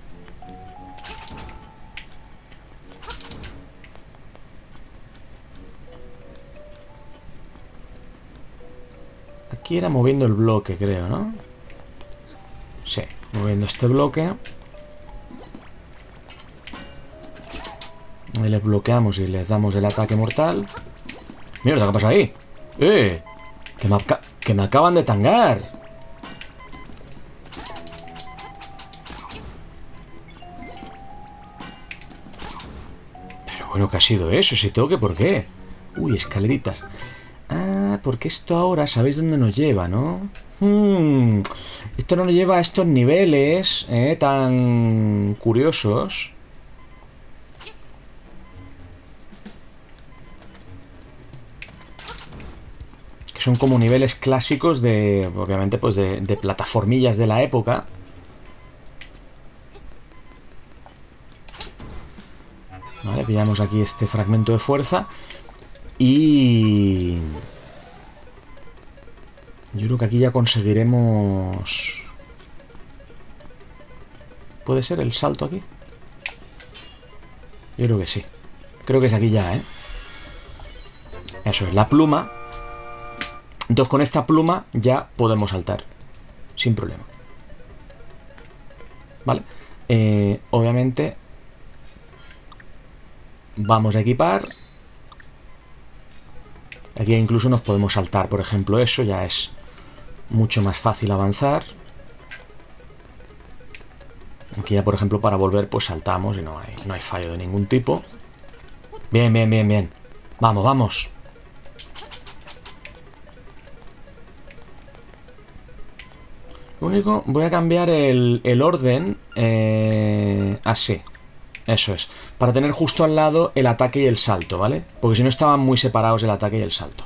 Aquí era moviendo el bloque, creo, ¿no? Sí, moviendo este bloque. Y les bloqueamos y les damos el ataque mortal. Mira, ¿qué pasa ahí? ¡Eh! Que me, que me acaban de tangar. Pero bueno, ¿qué ha sido eso? Si tengo que, ¿por qué? Uy, escaleritas. Ah, porque esto ahora sabéis dónde nos lleva, ¿no? Hmm, esto nos lleva a estos niveles, ¿eh? Tan curiosos. Que son como niveles clásicos de, obviamente, pues de, de plataformillas de la época. Vale, pillamos aquí este fragmento de fuerza. Y... yo creo que aquí ya conseguiremos... ¿Puede ser el salto aquí? Yo creo que sí. Creo que es aquí ya, ¿eh? Eso es, la pluma. Entonces con esta pluma ya podemos saltar. Sin problema. ¿Vale? Eh, obviamente vamos a equipar. Aquí incluso nos podemos saltar, por ejemplo, eso ya es mucho más fácil avanzar. Aquí ya, por ejemplo, para volver, pues saltamos y no hay, no hay fallo de ningún tipo. Bien, bien, bien, bien. Vamos, vamos. Lo único, voy a cambiar el, el orden. Eh, así. Eso es. Para tener justo al lado el ataque y el salto, ¿vale? Porque si no estaban muy separados el ataque y el salto.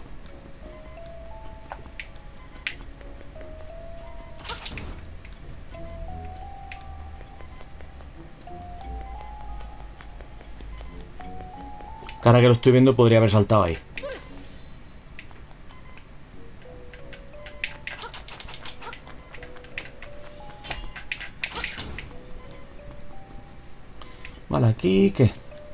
Ahora que lo estoy viendo podría haber saltado ahí. Vale, aquí, ¿qué?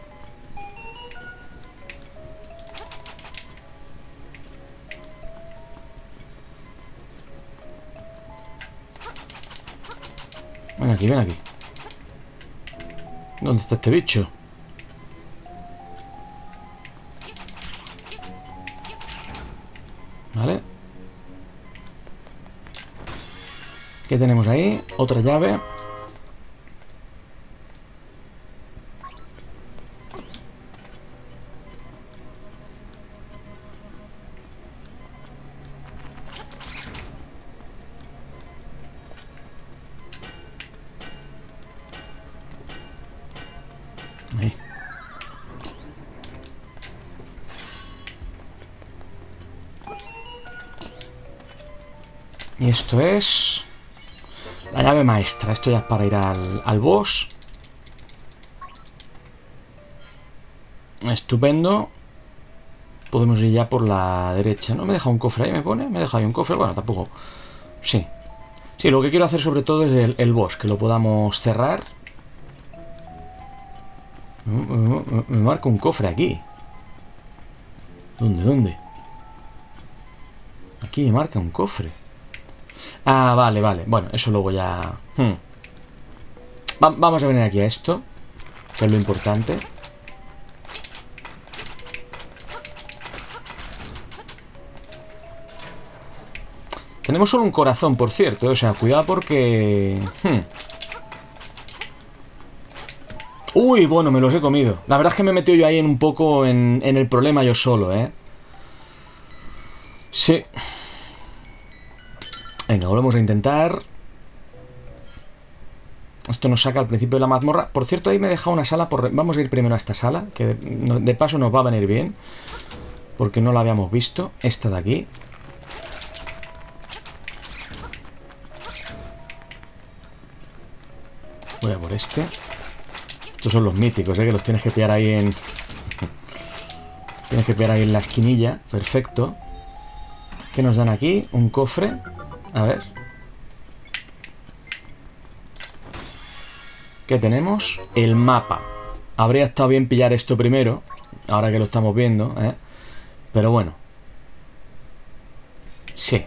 Ven aquí, ven aquí. ¿Dónde está este bicho? Vale. ¿Qué tenemos ahí? Otra llave. Ahí. Y esto es la llave maestra. Esto ya es para ir al, al boss. Estupendo. Podemos ir ya por la derecha. ¿No me deja un cofre ahí? ¿Me pone? ¿Me deja ahí un cofre? Bueno, tampoco. Sí. Sí, lo que quiero hacer sobre todo es el, el boss. Que lo podamos cerrar. Me, me marca un cofre aquí. ¿Dónde? ¿Dónde? Aquí me marca un cofre. Ah, vale, vale. Bueno, eso luego ya... Hmm. Va vamos a venir aquí a esto, que es lo importante. Tenemos solo un corazón, por cierto. O sea, cuidado porque... Hmm. Uy, bueno, me los he comido. La verdad es que me he metido yo ahí en un poco en, en el problema yo solo, ¿eh? Sí. Venga, volvemos a intentar. Esto nos saca al principio de la mazmorra. Por cierto, ahí me he dejado una sala por... Vamos a ir primero a esta sala, que de paso nos va a venir bien, porque no la habíamos visto. Esta de aquí. Voy a por este. Estos son los míticos, ¿eh? Que los tienes que pillar ahí en... Tienes que pillar ahí en la esquinilla. Perfecto. ¿Qué nos dan aquí? Un cofre. A ver. ¿Qué tenemos? El mapa. Habría estado bien pillar esto primero, ahora que lo estamos viendo, ¿eh? Pero bueno. Sí.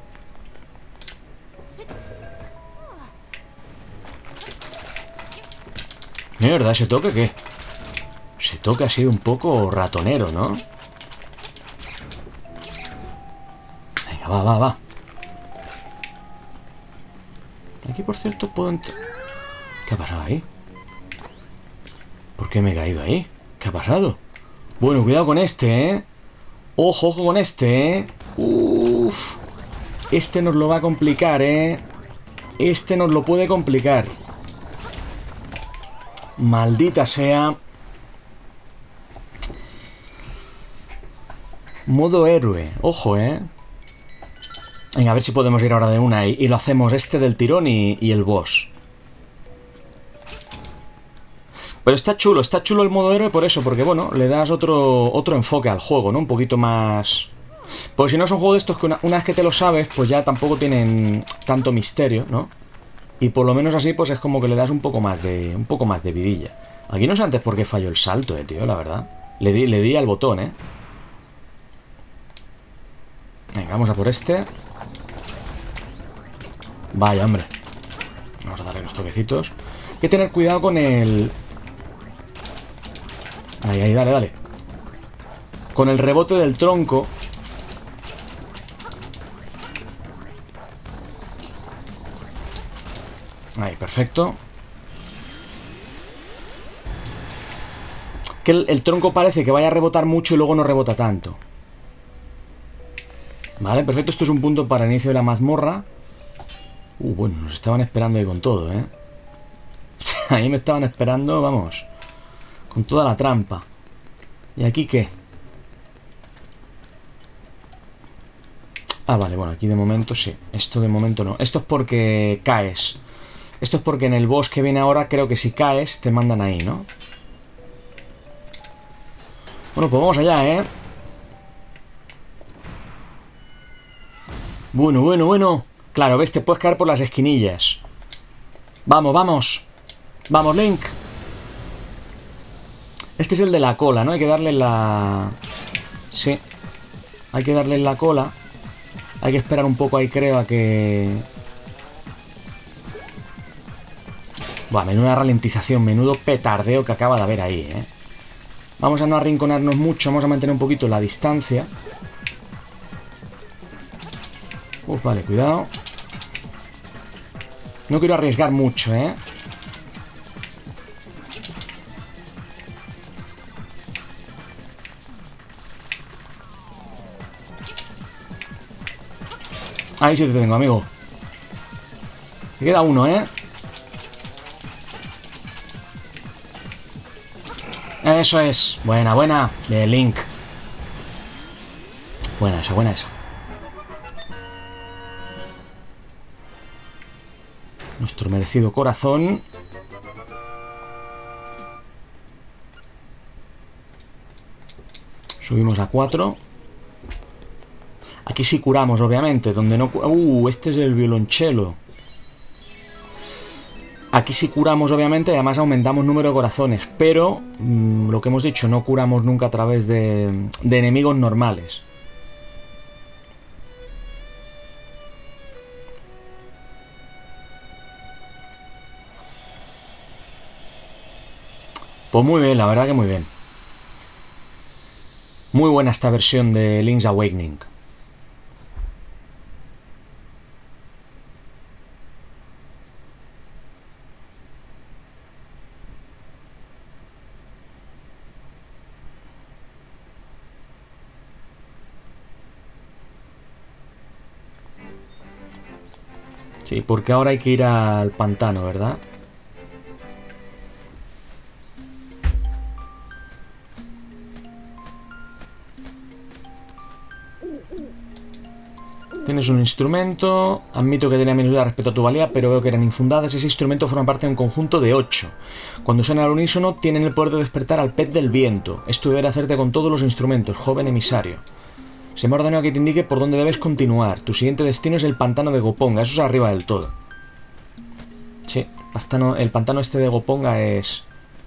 Mierda, ese toque, ¿qué? Ese toque ha sido un poco ratonero, ¿no? Venga, va, va, va. Aquí, por cierto, puedo entrar... ¿Qué ha pasado ahí? ¿Por qué me he caído ahí? ¿Qué ha pasado? Bueno, cuidado con este, ¿eh? Ojo, ojo con este, ¿eh? Uff. Este nos lo va a complicar, ¿eh? Este nos lo puede complicar. Maldita sea. Modo héroe. Ojo, ¿eh? Venga, a ver si podemos ir ahora de una y, y lo hacemos este del tirón y, y el boss. Pero está chulo, está chulo el modo héroe por eso, porque bueno, le das otro, otro enfoque al juego, ¿no? Un poquito más... Pues si no son juegos de estos que una, una vez que te lo sabes, pues ya tampoco tienen tanto misterio, ¿no? Y por lo menos así, pues es como que le das un poco más de. Un poco más de vidilla. Aquí no sé antes por qué falló el salto, eh, tío, la verdad. Le di, le di al botón, eh. Venga, vamos a por este. Vaya, hombre. Vamos a darle unos toquecitos. Hay que tener cuidado con el... Ahí, ahí, dale, dale. Con el rebote del tronco. Ahí, perfecto. Que el, el tronco parece que vaya a rebotar mucho y luego no rebota tanto. Vale, perfecto. Esto es un punto para el inicio de la mazmorra. Uh, bueno, nos estaban esperando ahí con todo, ¿eh? Ahí me estaban esperando, vamos, con toda la trampa. ¿Y aquí qué? Ah, vale, bueno, aquí de momento sí. Esto de momento no. Esto es porque caes. Esto es porque en el boss que viene ahora creo que si caes te mandan ahí, ¿no? Bueno, pues vamos allá, ¿eh? Bueno, bueno, bueno. Claro, ves, te puedes caer por las esquinillas. Vamos, vamos. Vamos, Link. Este es el de la cola, ¿no? Hay que darle la... Sí. Hay que darle la cola. Hay que esperar un poco ahí, creo, a que... Buah, menuda ralentización, menudo petardeo que acaba de haber ahí, ¿eh? Vamos a no arrinconarnos mucho, vamos a mantener un poquito la distancia. Uf, vale, cuidado. No quiero arriesgar mucho, ¿eh? Ahí sí te tengo, amigo. Me queda uno, ¿eh? Eso es. Buena, buena. De Link. Buena esa, buena esa. Nuestro merecido corazón. Subimos a cuatro. Aquí sí curamos, obviamente. Donde no... Uh, este es el violonchelo. Aquí sí curamos, obviamente, y además aumentamos número de corazones. Pero, mmm, lo que hemos dicho, no curamos nunca a través de, de enemigos normales. Pues muy bien, la verdad que muy bien. Muy buena esta versión de Link's Awakening. Sí, porque ahora hay que ir al pantano, ¿verdad? Tienes un instrumento. Admito que tenía menos duda respecto a tu valía, pero veo que eran infundadas. Ese instrumento forma parte de un conjunto de ocho. Cuando suena al unísono, tienen el poder de despertar al pez del viento. Esto deberá hacerte con todos los instrumentos, joven emisario. Se me ha ordenado que te indique por dónde debes continuar. Tu siguiente destino es el pantano de Goponga. Eso es arriba del todo. Sí, pantano, el pantano este de Goponga es...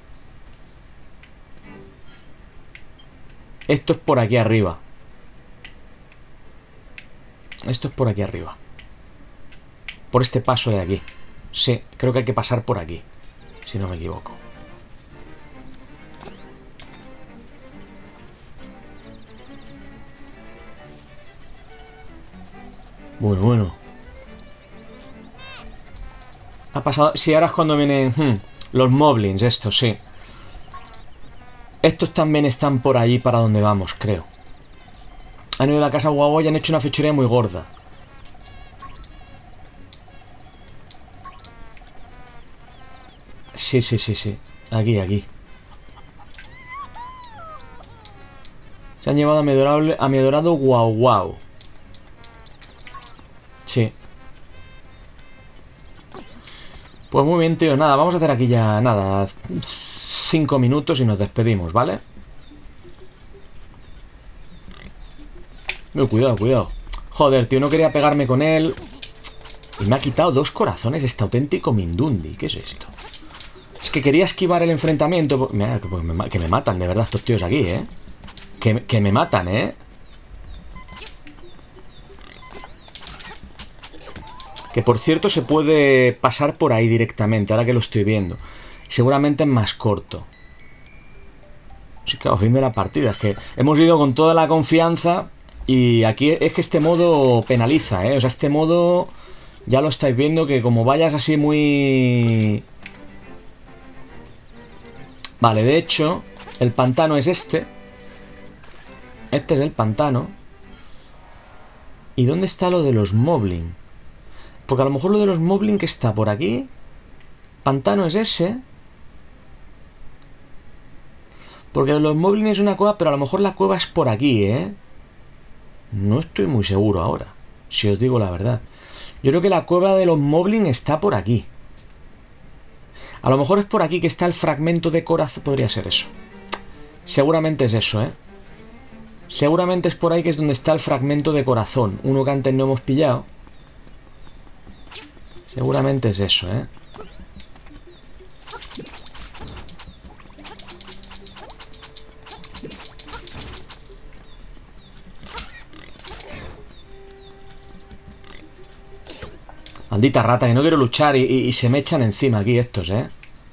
Esto es por aquí arriba. Esto es por aquí arriba. Por este paso de aquí. Sí, creo que hay que pasar por aquí, si no me equivoco. Bueno, bueno. Ha pasado... Sí, ahora es cuando vienen... Hmm, los moblins, estos, sí. Estos también están por ahí para donde vamos, creo. Han ido a la casa Guagua y han hecho una fechoría muy gorda. Sí, sí, sí, sí. Aquí, aquí. Se han llevado a mi adorable, a mi adorado Guau Guau. Sí. Pues muy bien, tío. Nada, vamos a hacer aquí ya, nada, cinco minutos y nos despedimos, ¿vale? No, cuidado, cuidado. Joder, tío, no quería pegarme con él. Y me ha quitado dos corazones este auténtico Mindundi. ¿Qué es esto? Es que quería esquivar el enfrentamiento. Mira, que, pues me, que me matan de verdad estos tíos aquí, ¿eh? Que, que me matan, ¿eh? Que por cierto se puede pasar por ahí directamente, ahora que lo estoy viendo. Seguramente es más corto. Sí, claro, fin de la partida. Es que hemos ido con toda la confianza y aquí es que este modo penaliza, ¿eh? O sea, este modo ya lo estáis viendo que como vayas así muy... Vale, de hecho, el pantano es este. Este es el pantano. ¿Y dónde está lo de los moblin? Porque a lo mejor lo de los moblin que está por aquí. Pantano es ese. Porque los moblin es una cueva, pero a lo mejor la cueva es por aquí, ¿eh? No estoy muy seguro ahora, si os digo la verdad. Yo creo que la cueva de los moblin está por aquí. A lo mejor es por aquí que está el fragmento de corazón. Podría ser eso. Seguramente es eso, ¿eh? Seguramente es por ahí que es donde está el fragmento de corazón. Uno que antes no hemos pillado. Seguramente es eso, ¿eh? Maldita rata, que no quiero luchar y, y, y se me echan encima aquí estos, ¿eh?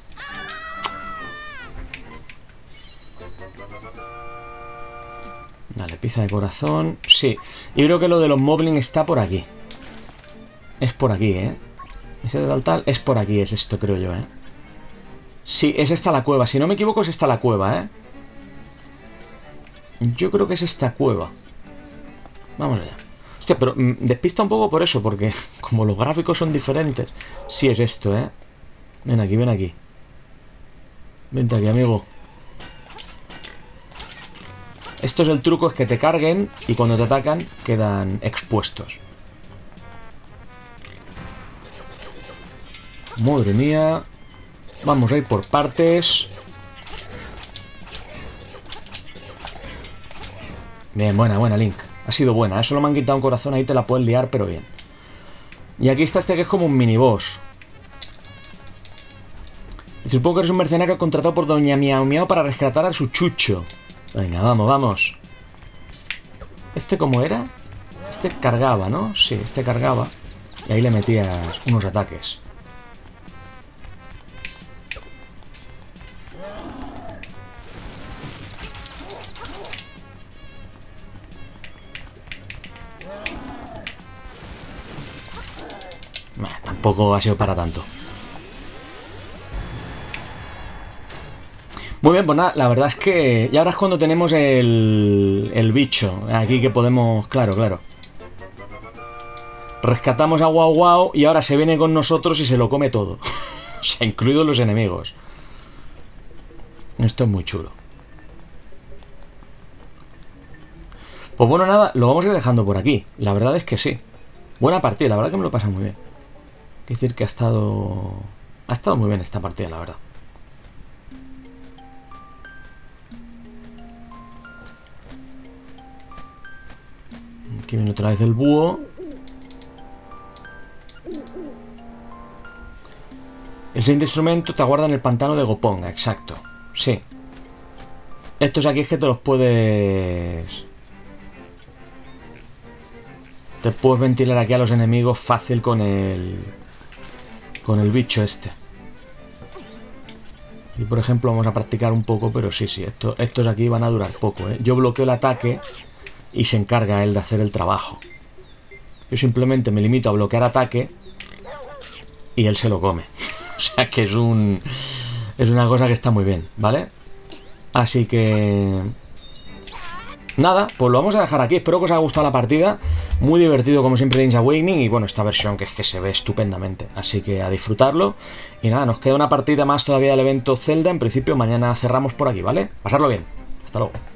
Dale, pizza de corazón. Sí, yo creo que lo de los moblin está por aquí. Es por aquí, ¿eh? Ese de tal tal es por aquí, es esto creo yo, ¿eh? Sí, es esta la cueva. Si no me equivoco es esta la cueva, ¿eh? Yo creo que es esta cueva. Vamos allá. Hostia, pero mm, despista un poco por eso, porque como los gráficos son diferentes. Sí es esto, ¿eh? Ven aquí, ven aquí. Vente aquí, amigo. Esto es el truco, es que te carguen y cuando te atacan quedan expuestos. Madre mía. Vamos a ir por partes. Bien, buena, buena, Link. Ha sido buena, ¿eh? Solo me han quitado un corazón, ahí te la puedes liar, pero bien. Y aquí está este que es como un miniboss. Supongo que eres un mercenario contratado por Doña Miau Miau para rescatar a su chucho. Venga, vamos, vamos. ¿Este cómo era? Este cargaba, ¿no? Sí, este cargaba. Y ahí le metías unos ataques. Bah, tampoco ha sido para tanto. Muy bien, pues nada, la verdad es que... Y ahora es cuando tenemos el, el bicho. Aquí que podemos... Claro, claro. Rescatamos a Guau Guau y ahora se viene con nosotros y se lo come todo. O sea, incluidos los enemigos. Esto es muy chulo. Pues bueno, nada, lo vamos a ir dejando por aquí. La verdad es que sí. Buena partida, la verdad que me lo pasa muy bien. Hay que decir que ha estado... Ha estado muy bien esta partida, la verdad. Aquí viene otra vez el búho. El siguiente instrumento te aguarda en el pantano de Goponga, exacto. Sí. Estos aquí es que te los puedes... Te puedes ventilar aquí a los enemigos fácil con el... Con el bicho este. Y por ejemplo vamos a practicar un poco, pero sí, sí, esto, estos aquí van a durar poco, ¿eh? Yo bloqueo el ataque y se encarga él de hacer el trabajo. Yo simplemente me limito a bloquear ataque y él se lo come. O sea que es un... Es una cosa que está muy bien, ¿vale? Así que... Nada, pues lo vamos a dejar aquí. Espero que os haya gustado la partida. Muy divertido como siempre Link's Awakening. Y bueno, esta versión que es que se ve estupendamente. Así que a disfrutarlo. Y nada, nos queda una partida más todavía del evento Zelda. En principio mañana cerramos por aquí, ¿vale? Pasarlo bien. Hasta luego.